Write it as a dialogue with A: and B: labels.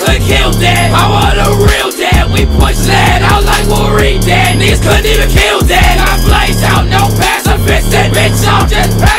A: couldn't kill that. I want a real dad. We push that out like Wolverine. That niggas couldn't even kill that. I blazed out, no pacifist. Bitch, I'm just